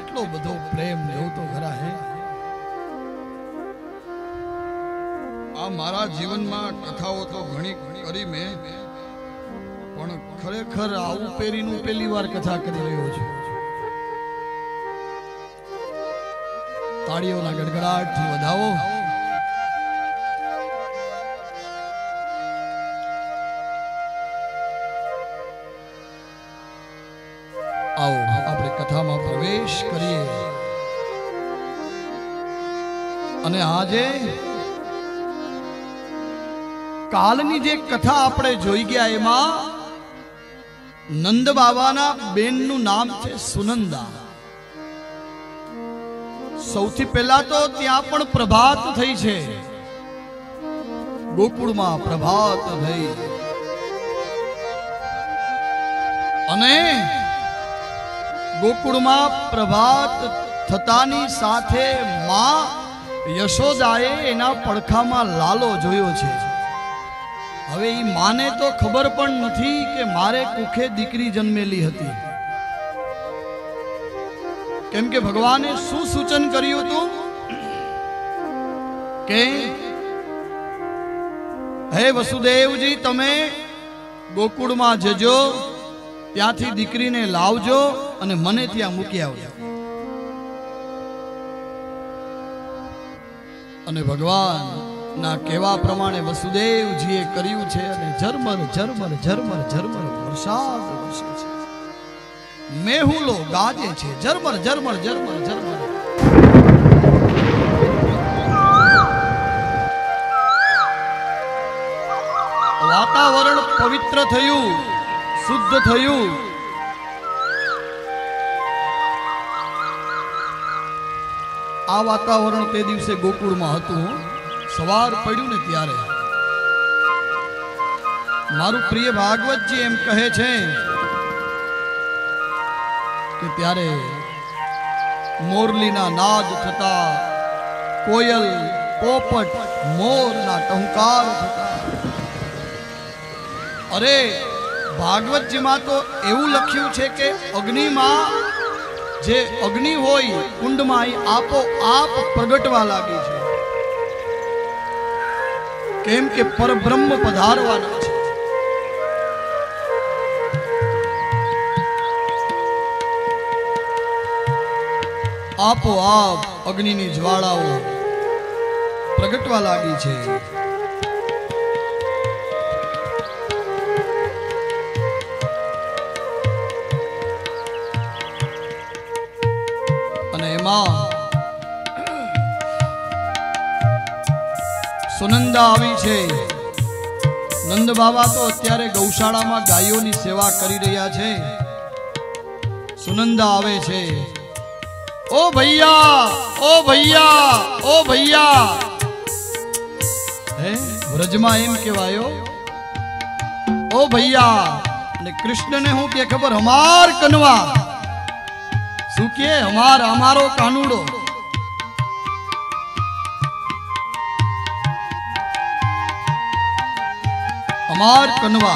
કેટલો બધો પ્રેમ લેવું તો ખરા હે। આ મારા જીવનમાં કથાઓ તો ઘણી કરી મેં, પણ ખરેખર આવું પેરીનું પહેલી વાર કથા કરી રહ્યો છું। તાળીઓના ગડગડાટથી વધાવો। आओ આપણે કથામાં પ્રવેશ કરીએ। અને આજે કાલની જે કથા આપણે જોઈ ગયા એમાં નંદ બાબાના બેનનું નામ છે સુનંદા। સૌથી પહેલા તો ત્યાં પણ પ્રભાત થઈ છે, ગોકુળમાં પ્રભાત થઈ। અને ગોકુળમાં પ્રભાત થતાની સાથે માં યશોદાએ એના પડખામાં લાલો જોયો છે। હવે એ માને તો ખબર પણ નથી કે મારે કુખે દીકરી જન્મેલી હતી, કેમ કે ભગવાને શું સૂચન કર્યું હતું કે હે વસુદેવજી તમે ગોકુળમાં જજો, ત્યાંથી દીકરીને લાવજો અને મને ત્યાં મૂકી આવજો। અને ભગવાન ના કહેવા પ્રમાણે વસુદેવજીએ કર્યું છે અને ઝરમર ઝરમર ઝરમર ઝરમર વરસાદ વરસે છે, મેહુલો ગાજે છે, ઝરમર ઝરમર ઝરમર ઝરમર। વાતાવરણ પવિત્ર થયું, શુદ્ધ થયું। આ વાતાવરણ તે દિવસે ગોકુળમાં હતું। સવાર પડ્યું ને ત્યારે મારું પ્રિય ભાગવતજી એમ કહે છે કે ત્યારે મોરલીના નાદ થતા, કોયલ, પોપટ, મોરના ટહુકાર થતા। અરે ભાગવતજીમાં તો એવું લખ્યું છે કે અગ્નિમાં જે અગ્નિ હોય કુંડમાં એ આપોઆપ પ્રગટવા લાગી છે, કેમ કે પરબ્રહ્મ પધારવાના છે। આપોઆપ અગ્નિની જ્વાળાઓ પ્રગટવા લાગી છે। અને એમાં સુનંદા આવી છે। નંદ બાબા તો અત્યારે ગૌશાળામાં ગાયોની સેવા કરી રહ્યા છે। સુનંદા આવે છે, ओ भैया, ओ भैया, ओ भैया। हे व्रजमा एम केवायो ओ भैया। ने कृष्ण ने हूं के खबर हमार कनवा शू के हमारो कानूड़ो। हमार कनवा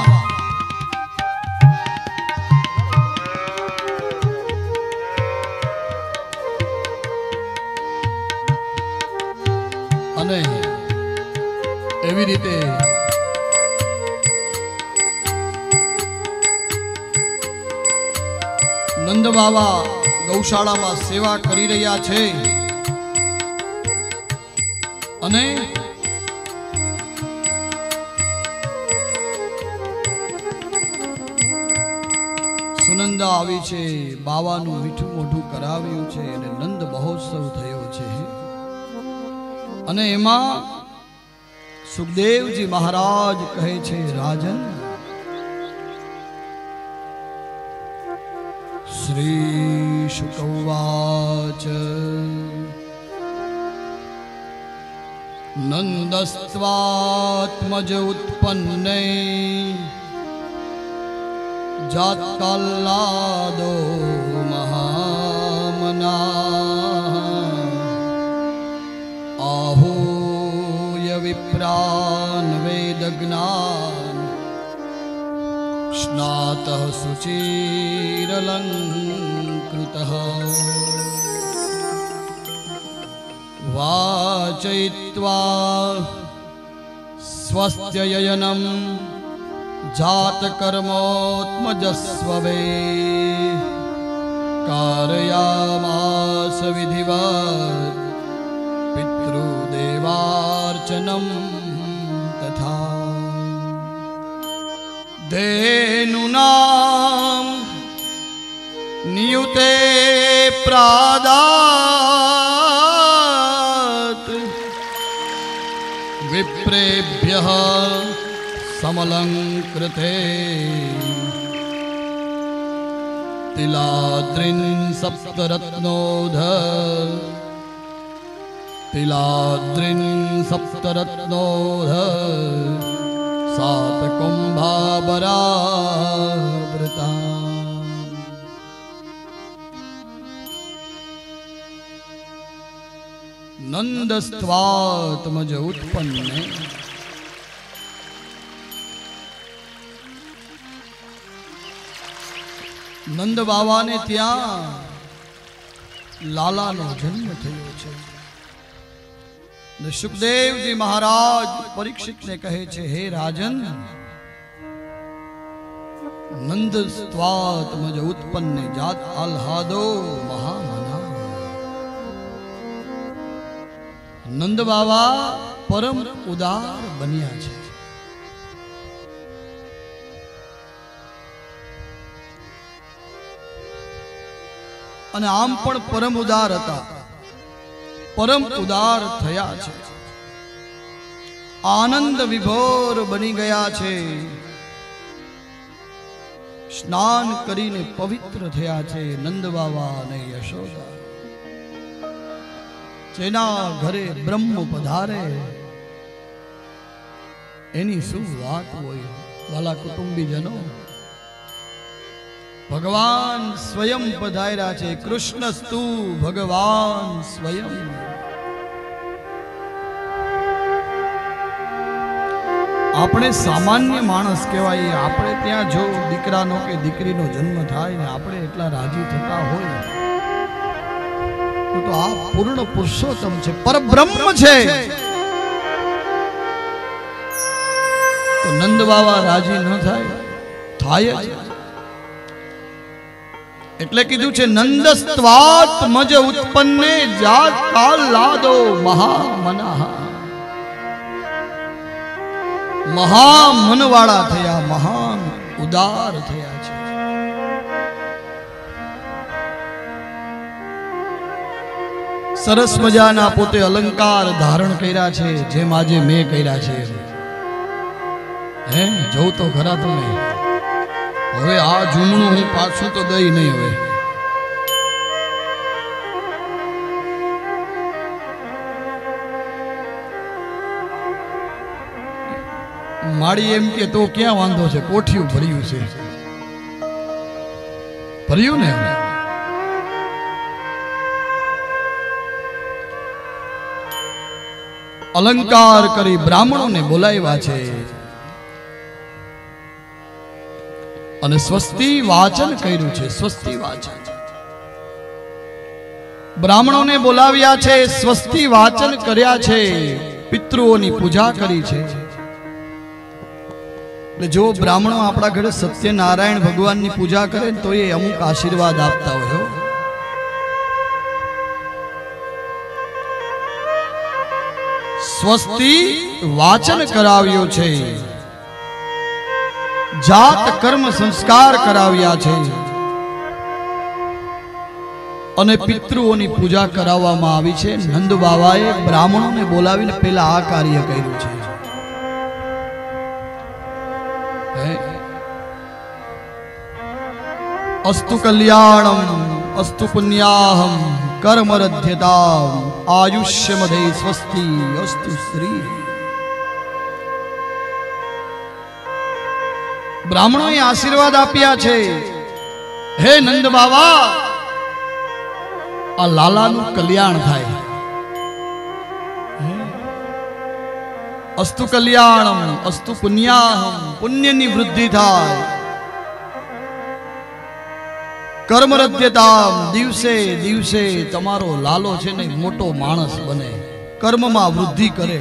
અને એવી રીતે નંદ બાબા ગૌશાળામાં સેવા કરી રહ્યા છે। અને સુનંદા આવી છે, બાવાનું મીઠું મોઢું કરાવ્યું છે અને નંદ મહોત્સવ થયો છે। અને એમાં સુખદેવજી મહારાજ કહે છે, રાજન શ્રી શુકવાચ નંદસ્ત્વાત્મજ ઉત્પન્ને જાતલ્લાદો મહામના आहूय विप्रान् वेदज्ञान् स्नातः शुचिरलङ्कृतः। वाचयित्वा स्वस्त्ययनं जातकर्मोत्मजस्ववे कारयामास विधिवत् पितृदेवार्चनं तथा धेनूनां नियुते प्रादात् विप्रेभ्यः समलंकृते तिलाद्रिन् सप्तरत्नोध तिलाद्रिन् सप्तरत्नोध सात कुंभाबरावृता नंदस्त्वात्मज उत्पन्ने नंद बाबा ने त्या लाला नो जन्म थयो छे। सुखदेव जी महाराज परीक्षित ने कहे छे, हे राजन, नंद स्वात्मज उत्पन्न जात आह्लादो महामना। नंद बाबा परम उदार बन्या छे। અને આમ પણ પરમ ઉદાર હતા, પરમ ઉદાર થયા છે, આનંદ વિભોર બની ગયા છે, સ્નાન કરીને પવિત્ર થયા છે નંદ બાબા અને યશોદા। જેના ઘરે બ્રહ્મ પધારે એની શું વાત હોય વાલા કુટુંબીજનો। भगवान स्वयं पधार्या छे। कृष्णस्तु भगवान स्वयं। આપણે સામાન્ય માણસ કહેવાય। આપણે ત્યાં જો દીકરાનો કે દીકરીનો જન્મ થાય ને આપણે એટલા રાજી થતા હોય તો આ પૂર્ણ પુરુષોત્તમ છે, પરબ્રહ્મ છે। તો નંદ બાબા રાજી ન થાય જ। એટલે કીધું છે નંદસ્ત્વાત્મજ ઉત્પન્ને જાત આહ્લાદો મહામનઃ। મહામનવાળા થયા, મહાન ઉદાર થયા છે। સરસ મજાના પોતે અલંકાર ધારણ કર્યા છે, જેમ આજે મેં કર્યા છે। હે જોઉં તો ખરા તમે। હવે આ જૂમણું હું પાછું તો દઈ નહીં। હવે માડી એમ કે તો ક્યાં વાંધો છે, કોઠિયું ભર્યું છે, ભર્યું ને। અલંકાર કરી બ્રાહ્મણોને બોલાવ્યા છે અને સ્વસ્તિ વાચન કર્યું છે। સ્વસ્તિ વાચન બ્રાહ્મણોને બોલાવ્યા છે, સ્વસ્તિ વાચન કર્યા છે, પિતૃઓની પૂજા કરી છે। એટલે જો બ્રાહ્મણો આપણા ઘરે સત્યનારાયણ ભગવાનની પૂજા કરે તો એ અમુક આશીર્વાદ આપતા હોય। સ્વસ્તિ વાચન કરાવ્યું છે, જાત કર્મ સંસ્કાર કરાવ્યા છે અને પિતૃઓની પૂજા કરાવવામાં આવી છે। નંદ બાબાએ બ્રાહ્મણોને બોલાવીને પહેલા આ કાર્ય કર્યું છે। અસ્તુ કલ્યાણમ અસ્તુ પુણ્યાહમ કર્મરધ્યતામ આયુષ્યમદે સ્વસ્તિ અસ્તુ શ્રી। બ્રાહ્મણોએ આશીર્વાદ આપ્યા છે, હે નંદ બાબા, આ લાલાનું કલ્યાણ થાય। અસ્તુ કલ્યાણમ અસ્તુ પુણ્યાહમ, પુણ્યની વૃદ્ધિ થાય। કર્મરદ્યતા દિવસે દિવસે તમારો લાલો છે ને મોટો માણસ બને, કર્મમાં વૃદ્ધિ કરે,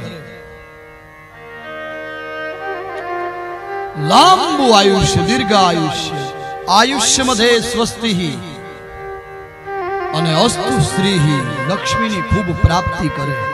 લાંબુ આયુષ્ય, દીર્ઘ આયુષ્ય, આયુષ્ય મધે સ્વસ્તિ અને અસ્તુ શ્રી લક્ષ્મીની ખૂબ પ્રાપ્તિ કરે।